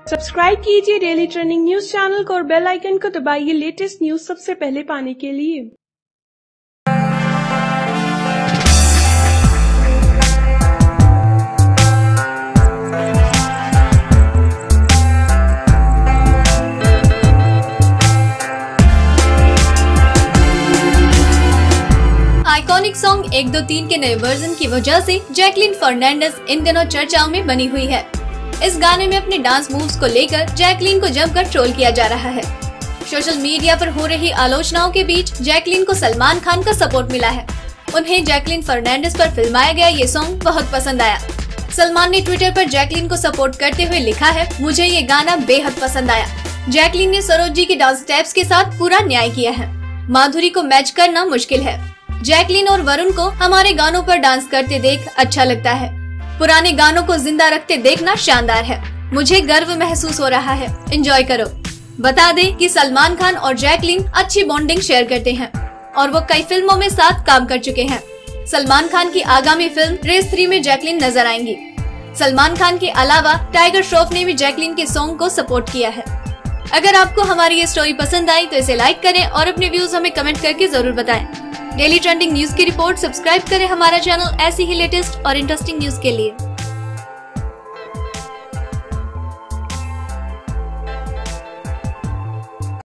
Subscribe कीजिए daily trending news channel को और बेल आइकन को दबाइए लेटेस्ट न्यूज सबसे पहले पाने के लिए। आइकॉनिक सॉन्ग 1, 2, 3 के नए वर्जन की वजह से जैकलीन फर्नांडिस इन दिनों चर्चाओं में बनी हुई है। इस गाने में अपने डांस मूव्स को लेकर जैकलीन को जमकर ट्रोल किया जा रहा है। सोशल मीडिया पर हो रही आलोचनाओं के बीच जैकलीन को सलमान खान का सपोर्ट मिला है। उन्हें जैकलीन फर्नांडिस पर फिल्माया गया ये सॉन्ग बहुत पसंद आया। सलमान ने ट्विटर पर जैकलीन को सपोर्ट करते हुए लिखा है, मुझे ये गाना बेहद पसंद आया। जैकलीन ने सरोज जी के डांस स्टेप्स के साथ पूरा न्याय किया है। माधुरी को मैच करना मुश्किल है। जैकलीन और वरुण को हमारे गानों पर डांस करते देख अच्छा लगता है। पुराने गानों को जिंदा रखते देखना शानदार है। मुझे गर्व महसूस हो रहा है। एंजॉय करो। बता दें कि सलमान खान और जैकलीन अच्छी बॉन्डिंग शेयर करते हैं और वो कई फिल्मों में साथ काम कर चुके हैं। सलमान खान की आगामी फिल्म रेस 3 में जैकलीन नजर आएंगी। सलमान खान के अलावा टाइगर श्रॉफ ने भी जैकलीन के सॉन्ग को सपोर्ट किया है। अगर आपको हमारी ये स्टोरी पसंद आई तो इसे लाइक करें और अपने व्यूज हमें कमेंट करके जरूर बताएं। डेली ट्रेंडिंग न्यूज की रिपोर्ट सब्सक्राइब करें हमारा चैनल ऐसी ही लेटेस्ट और इंटरेस्टिंग न्यूज के लिए।